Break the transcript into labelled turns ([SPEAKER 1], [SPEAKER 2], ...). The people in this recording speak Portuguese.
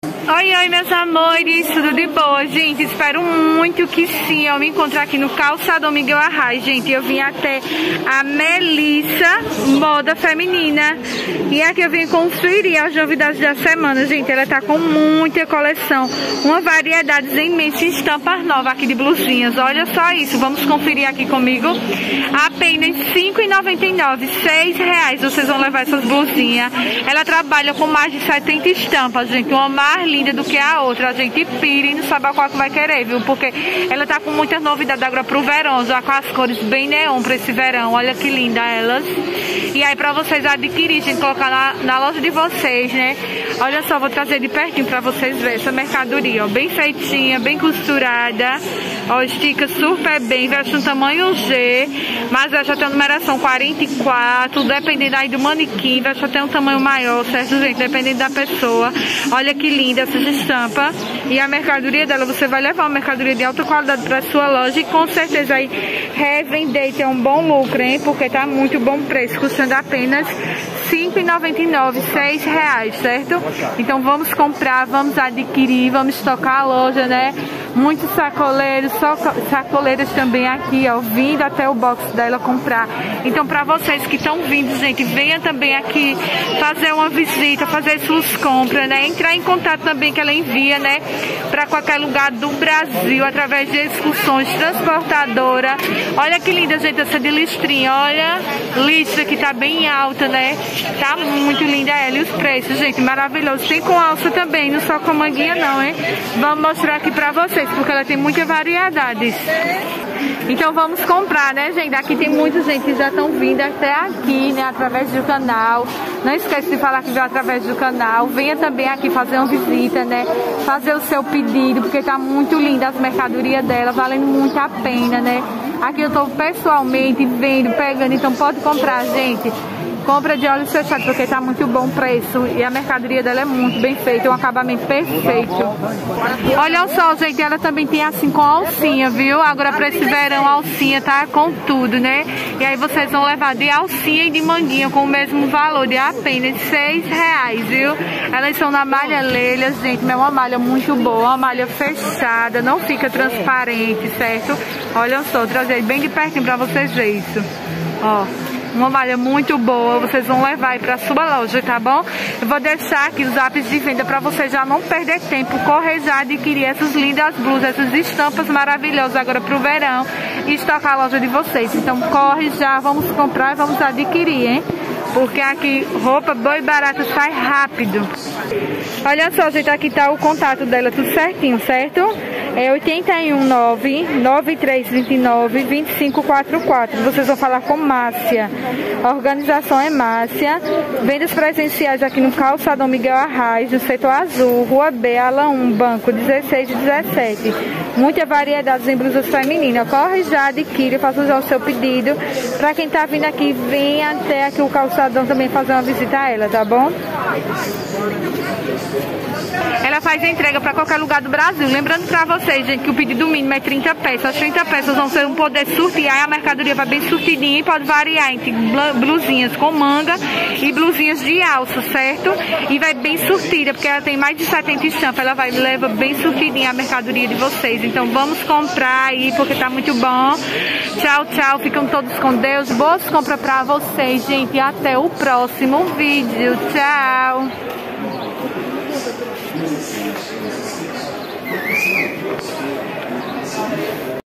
[SPEAKER 1] Oi, oi, meus amores, tudo de boa, gente? Espero muito que sim. Eu me encontro aqui no Calçadão Miguel Arraes, gente. Eu vim até a Melissa Moda Feminina. E aqui eu vim conferir as novidades da semana, gente. Ela tá com muita coleção, uma variedade imensa de estampas novas aqui de blusinhas. Olha só isso, vamos conferir aqui comigo. Apenas R$ 5,99, R$ 6 vocês vão levar essas blusinhas. Ela trabalha com mais de 70 estampas, gente. Uma mais linda do que a outra. A gente pira e não sabe qual que vai querer, viu? Porque ela tá com muitas novidades agora pro verão, já com as cores bem neon pra esse verão. Olha que linda elas. E aí pra vocês adquirirem, gente, colocar na loja de vocês, né? Olha só, vou trazer de pertinho pra vocês verem essa mercadoria, ó. Bem feitinha, bem costurada. Ó, estica super bem, veste no tamanho G, mas ela já tem a numeração 44, dependendo aí do manequim, vai já ter um tamanho maior, certo, gente? Dependendo da pessoa. Olha que linda essas estampas. E a mercadoria dela, você vai levar uma mercadoria de alta qualidade para sua loja e com certeza aí revender e ter um bom lucro, hein? Porque tá muito bom preço, custando apenas R$ 5,99, R$ 6, certo? Então vamos comprar, vamos adquirir, vamos tocar a loja, né? Muitos sacoleiros, só sacoleiras também aqui, ó, vindo até o box dela comprar. Então pra vocês que estão vindo, gente, venha também aqui fazer uma visita, fazer suas compras, né? Entrar em contato também que ela envia, né? Pra qualquer lugar do Brasil, através de excursões transportadora. Olha que linda, gente, essa de listrinha, olha, listra que tá bem alta, né? Tá muito linda ela. E os preços, gente, maravilhoso. Tem com alça também, não só com manguinha não, hein? Vamos mostrar aqui pra vocês, porque ela tem muitas variedades. Então vamos comprar, né, gente? Aqui tem muita gente que já estão vindo até aqui, né, através do canal. Não esquece de falar que veio através do canal. Venha também aqui fazer uma visita, né? Fazer o seu pedido, porque tá muito linda as mercadorias dela, valendo muito a pena, né? Aqui eu tô pessoalmente vendo, pegando, então pode comprar, gente. Compra de olhos fechados, porque tá muito bom o preço. E a mercadoria dela é muito bem feita, um acabamento perfeito. Olha só, gente, ela também tem assim com alcinha, viu? Agora pra esse verão a alcinha tá com tudo, né? E aí vocês vão levar de alcinha e de manguinha com o mesmo valor, de apenas R$ 6, viu? Elas são na malha Leila, gente, é uma malha muito boa, uma malha fechada, não fica transparente, certo? Olha só, vou trazer bem de pertinho pra vocês verem isso. Ó. Uma malha muito boa, vocês vão levar aí pra sua loja, tá bom? Eu vou deixar aqui os apps de venda pra vocês já não perder tempo, correr já adquirir essas lindas blusas, essas estampas maravilhosas agora pro verão e estocar a loja de vocês. Então corre já, vamos comprar e vamos adquirir, hein? Porque aqui roupa boa e barata sai rápido. Olha só, gente, aqui tá o contato dela, tudo certinho, certo? É 819-9329-2544. Vocês vão falar com Márcia. A organização é Márcia. Vendas presenciais aqui no Calçadão Miguel Arraes, no setor azul, Rua B, ala 1, banco 16 e 17. Muita variedade em blusas femininas. Corre já, adquire, faça já o seu pedido. Pra quem tá vindo aqui, vem até aqui o Calçadão também fazer uma visita a ela, tá bom? Ela faz a entrega para qualquer lugar do Brasil. Lembrando para vocês, gente, que o pedido mínimo é 30 peças. As 30 peças vão ser um poder sortear. A mercadoria vai bem sortidinha e pode variar entre blusinhas com manga e blusinhas de alça, certo? E vai bem sortida, porque ela tem mais de 70 estampas. Ela vai levar bem sortidinha a mercadoria de vocês. Então vamos comprar aí, porque tá muito bom. Tchau, tchau. Ficam todos com Deus. Boas compras para vocês, gente. E até o próximo vídeo. Tchau.